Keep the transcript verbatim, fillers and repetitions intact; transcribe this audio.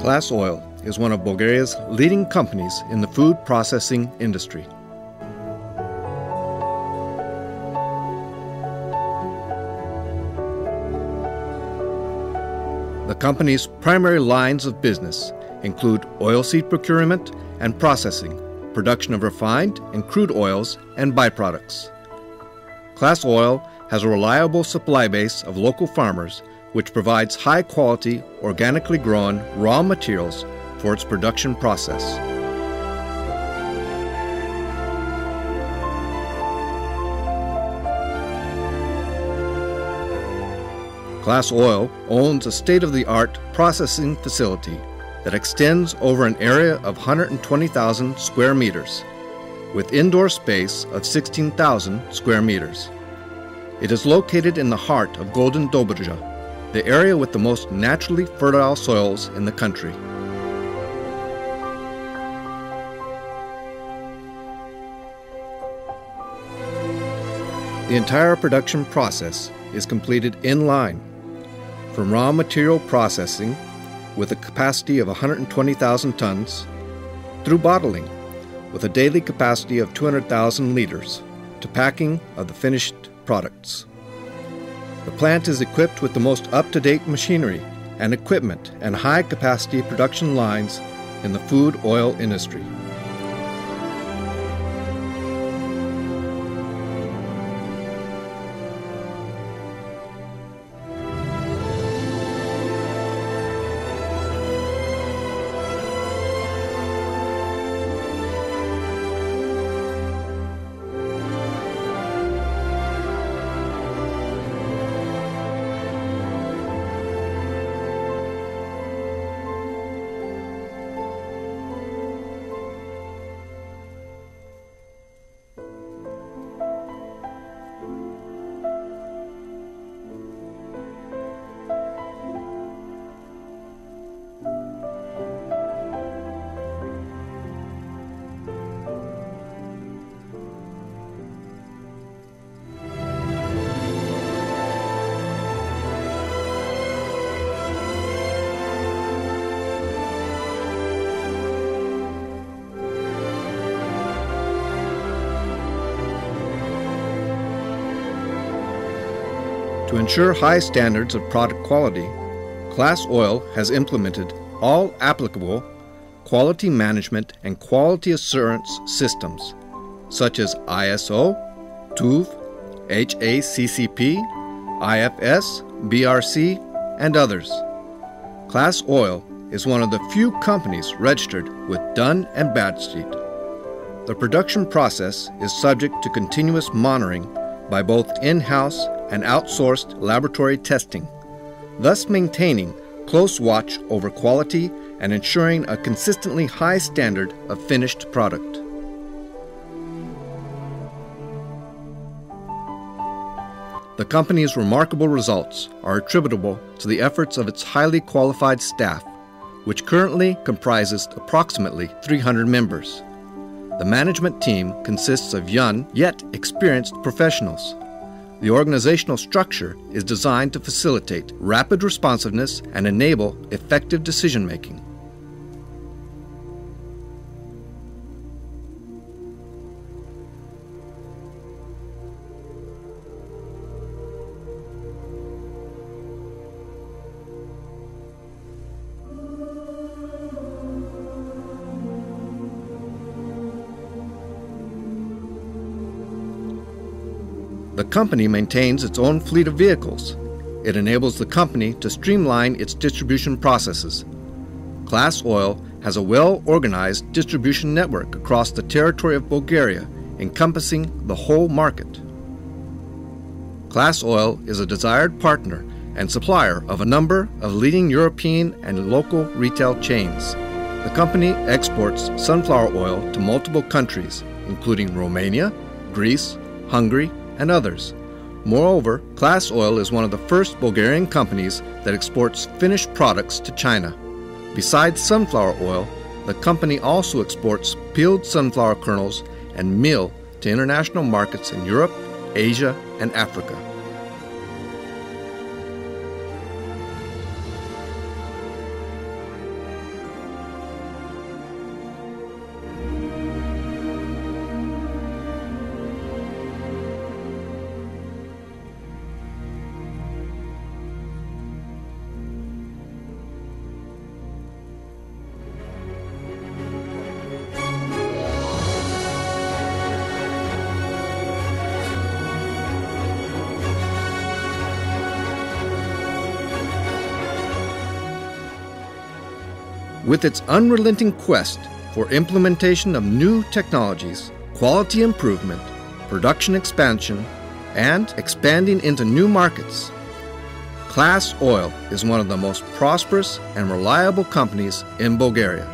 Class Oil is one of Bulgaria's leading companies in the food processing industry. The company's primary lines of business include oilseed procurement and processing, production of refined and crude oils and byproducts. Class Oil has a reliable supply base of local farmers which provides high-quality, organically grown raw materials for its production process. Class Oil owns a state-of-the-art processing facility that extends over an area of one hundred twenty thousand square meters, with indoor space of sixteen thousand square meters. It is located in the heart of Golden Dobruja, the area with the most naturally fertile soils in the country. The entire production process is completed in line, from raw material processing with a capacity of one hundred twenty thousand tons, through bottling with a daily capacity of two hundred thousand liters, to packing of the finished products. The plant is equipped with the most up-to-date machinery and equipment and high-capacity production lines in the food oil industry. To ensure high standards of product quality, Class Oil has implemented all applicable quality management and quality assurance systems, such as I S O, T U V, H A C C P, I F S, B R C, and others. Class Oil is one of the few companies registered with Dun and Bradstreet. The production process is subject to continuous monitoring by both in-house and outsourced laboratory testing, thus maintaining close watch over quality and ensuring a consistently high standard of finished product. The company's remarkable results are attributable to the efforts of its highly qualified staff, which currently comprises approximately three hundred members. The management team consists of young yet experienced professionals. The organizational structure is designed to facilitate rapid responsiveness and enable effective decision-making. The company maintains its own fleet of vehicles. It enables the company to streamline its distribution processes. Class Oil has a well-organized distribution network across the territory of Bulgaria, encompassing the whole market. Class Oil is a desired partner and supplier of a number of leading European and local retail chains. The company exports sunflower oil to multiple countries, including Romania, Greece, Hungary, and others. Moreover, Class Oil is one of the first Bulgarian companies that exports finished products to China. Besides sunflower oil, the company also exports peeled sunflower kernels and meal to international markets in Europe, Asia, and Africa. With its unrelenting quest for implementation of new technologies, quality improvement, production expansion, and expanding into new markets, Class Oil is one of the most prosperous and reliable companies in Bulgaria.